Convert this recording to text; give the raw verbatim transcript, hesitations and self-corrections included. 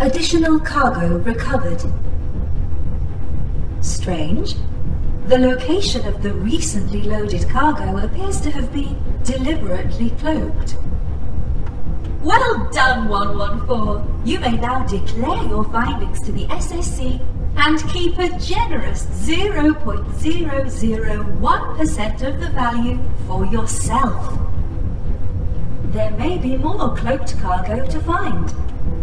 Additional cargo recovered. Strange. The location of the recently loaded cargo appears to have been deliberately cloaked. Well done, one one four. You may now declare your findings to the S S C and keep a generous zero point zero zero one percent of the value for yourself. There may be more cloaked cargo to find.